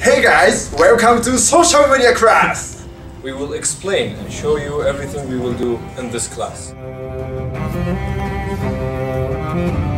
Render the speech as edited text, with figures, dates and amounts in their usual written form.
Hey guys, welcome to social media class! We will explain and show you everything we will do in this class.